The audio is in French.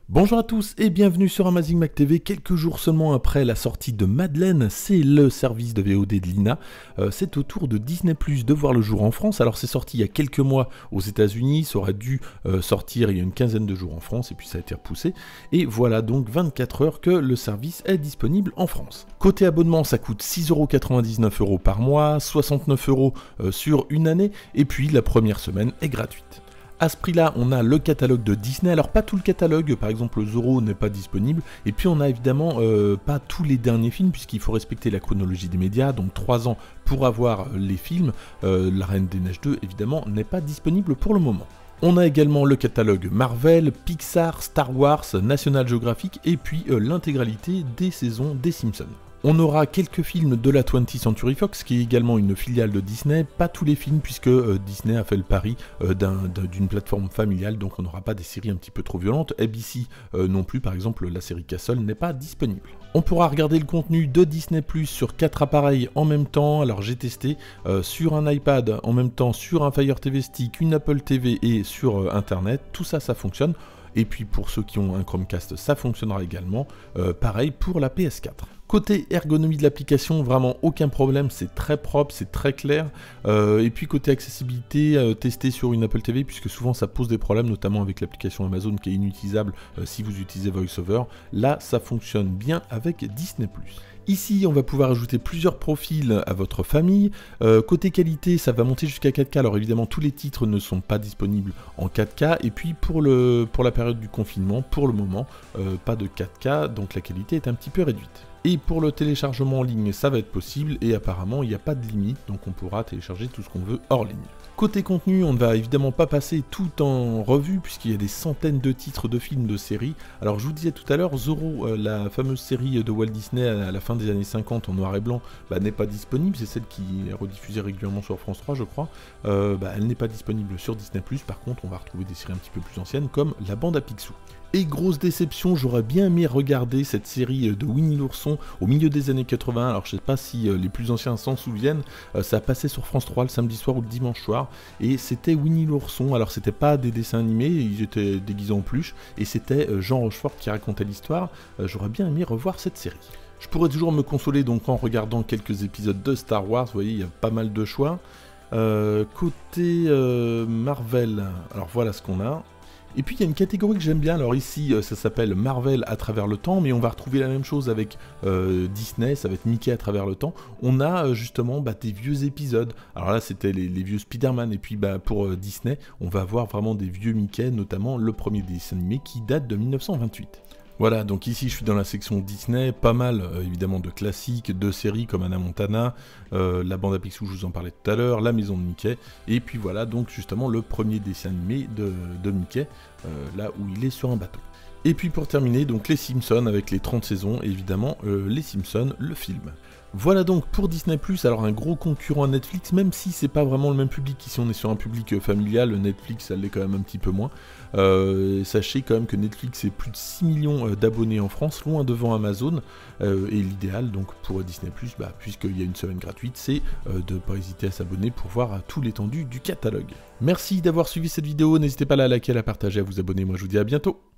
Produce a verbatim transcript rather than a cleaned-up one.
Bonjour à tous et bienvenue sur Amazing Mac T V. Quelques jours seulement après la sortie de Madeleine, c'est le service de V O D de l'I N A. Euh, c'est au tour de Disney plus de voir le jour en France. Alors c'est sorti il y a quelques mois aux États-Unis, ça aurait dû euh, sortir il y a une quinzaine de jours en France et puis ça a été repoussé. Et voilà donc vingt-quatre heures que le service est disponible en France. Côté abonnement, ça coûte six euros quatre-vingt-dix-neuf euros par mois, soixante-neuf euros euh, sur une année et puis la première semaine est gratuite. À ce prix-là, on a le catalogue de Disney. Alors pas tout le catalogue, par exemple Zorro n'est pas disponible. Et puis on a évidemment euh, pas tous les derniers films, puisqu'il faut respecter la chronologie des médias, donc trois ans pour avoir les films. Euh, La Reine des Neiges deux, évidemment, n'est pas disponible pour le moment. On a également le catalogue Marvel, Pixar, Star Wars, National Geographic, et puis euh, l'intégralité des saisons des Simpsons. On aura quelques films de la twentieth Century Fox, qui est également une filiale de Disney, pas tous les films puisque euh, Disney a fait le pari euh, d'une plateforme familiale, donc on n'aura pas des séries un petit peu trop violentes. A B C euh, non plus, par exemple la série Castle n'est pas disponible. On pourra regarder le contenu de Disney plus sur quatre appareils en même temps. Alors j'ai testé euh, sur un iPad, en même temps sur un Fire T V Stick, une Apple T V et sur euh, Internet. Tout ça, ça fonctionne. Et puis pour ceux qui ont un Chromecast, ça fonctionnera également. Euh, pareil pour la P S quatre. Côté ergonomie de l'application, vraiment aucun problème, c'est très propre, c'est très clair. Euh, et puis côté accessibilité, euh, testé sur une Apple T V, puisque souvent ça pose des problèmes, notamment avec l'application Amazon qui est inutilisable euh, si vous utilisez VoiceOver. Là, ça fonctionne bien avec Disney plus. Ici, on va pouvoir ajouter plusieurs profils à votre famille. Euh, côté qualité, ça va monter jusqu'à quatre K. Alors évidemment, tous les titres ne sont pas disponibles en quatre K. Et puis pour, le, pour la période du confinement, pour le moment, euh, pas de quatre K, donc la qualité est un petit peu réduite. Et pour le téléchargement en ligne, ça va être possible, et apparemment, il n'y a pas de limite, donc on pourra télécharger tout ce qu'on veut hors ligne. Côté contenu, on ne va évidemment pas passer tout en revue, puisqu'il y a des centaines de titres de films, de séries. Alors je vous disais tout à l'heure, Zorro, euh, la fameuse série de Walt Disney à la fin des années cinquante en noir et blanc, bah, n'est pas disponible, c'est celle qui est rediffusée régulièrement sur France trois, je crois. Euh, bah, elle n'est pas disponible sur Disney plus, par contre on va retrouver des séries un petit peu plus anciennes, comme La Bande à Picsou. Et grosse déception, j'aurais bien aimé regarder cette série de Winnie l'ourson au milieu des années quatre-vingts, alors je sais pas si euh, les plus anciens s'en souviennent, euh, ça passait sur France trois le samedi soir ou le dimanche soir, et c'était Winnie l'ourson, alors c'était pas des dessins animés, ils étaient déguisés en peluche, et c'était euh, Jean Rochefort qui racontait l'histoire. euh, j'aurais bien aimé revoir cette série. Je pourrais toujours me consoler donc en regardant quelques épisodes de Star Wars, vous voyez, il y a pas mal de choix. Euh, côté euh, Marvel, alors voilà ce qu'on a. Et puis il y a une catégorie que j'aime bien, alors ici ça s'appelle Marvel à travers le temps, mais on va retrouver la même chose avec euh, Disney, ça va être Mickey à travers le temps. On a euh, justement bah, des vieux épisodes, alors là c'était les, les vieux Spider-Man, et puis bah, pour euh, Disney, on va avoir vraiment des vieux Mickey, notamment le premier dessin animé qui date de mille neuf cent vingt-huit. Voilà, donc ici je suis dans la section Disney, pas mal euh, évidemment de classiques, de séries comme Hannah Montana, euh, La Bande à Picsou, je vous en parlais tout à l'heure, La Maison de Mickey, et puis voilà donc justement le premier dessin animé de, de Mickey, euh, là où il est sur un bateau. Et puis pour terminer, donc les Simpsons avec les trente saisons, évidemment euh, les Simpsons, le film. Voilà donc pour Disney plus, alors un gros concurrent à Netflix, même si c'est pas vraiment le même public, ici on est sur un public familial, Netflix ça l'est quand même un petit peu moins. Euh, sachez quand même que Netflix est plus de six millions d'abonnés en France, loin devant Amazon, euh, et l'idéal donc pour Disney plus, bah, puisqu'il y a une semaine gratuite, c'est euh, de ne pas hésiter à s'abonner pour voir tout l'étendue du catalogue. Merci d'avoir suivi cette vidéo, n'hésitez pas à la liker, à la partager, à vous abonner, moi je vous dis à bientôt.